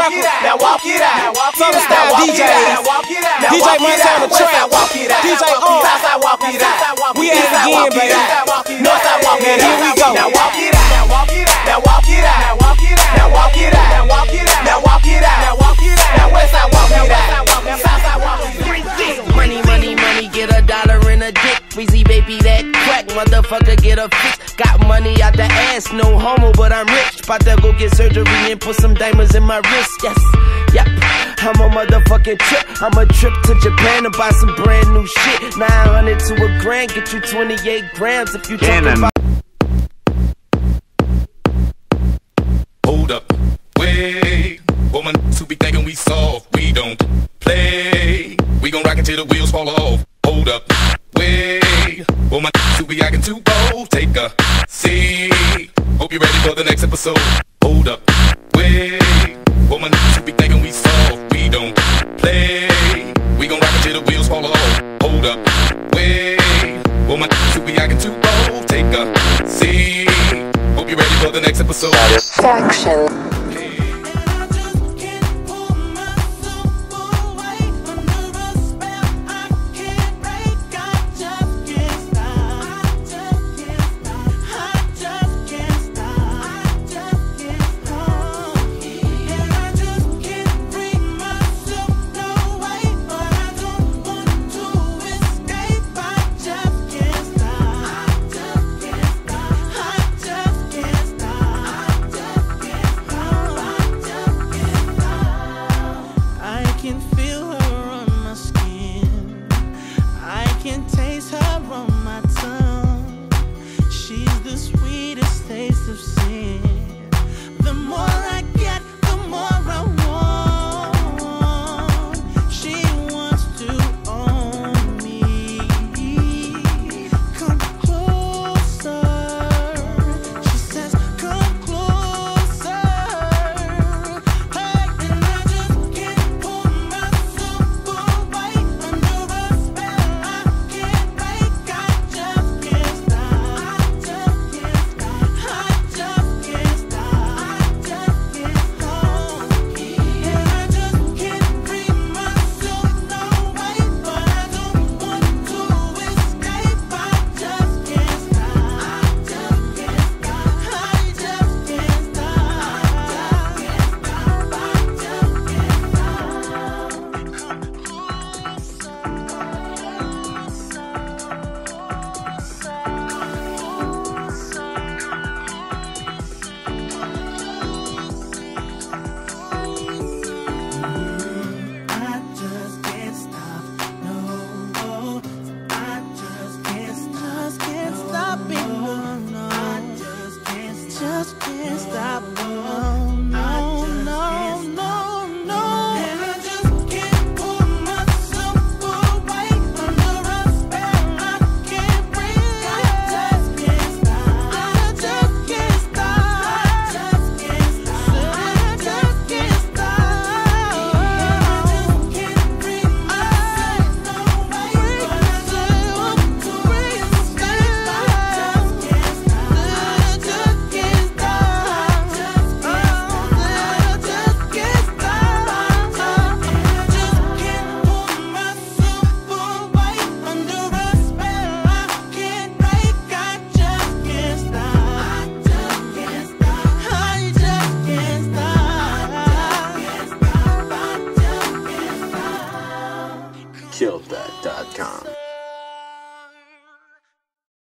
record. Now walk it out. Southern style DJs. DJ Munch on the track. DJ Southside walk it out. We at it again, baby. Northside walk it out. Here we go. Now walk it out. Now walk it out. Now walk it out. Now walk it out. Now walk it out. Now walk it out. Now walk it out. Now walk it out. Now Westside walk it out. Now Southside walk it out. Money, money, money, get a dollar in a dick. Weezy baby, that crack, motherfucker, get a fix. Got money out the ass, no homo, but I'm rich. Bout to go get surgery and put some diamonds in my wrist, yes, yep. I'm a motherfucking trip, I'm a trip to Japan to buy some brand new shit. 900 to a grand, get you 28 grams if you talking about. Hold up, wait, woman, who be thinking we soft, we don't play. We gon' rock it till the wheels fall off. Hold up, wait, woman, who be acting too bold. Take a seat. Hope you're ready for the next episode. Hold up, wait, woman, who be thinking we soft, we don't play. We gon' rock it till the wheels fall off. Hold up, wait, woman, who be acting too bold. Take a seat. Hope you're ready for the next episode. Satisfaction. Killthat.com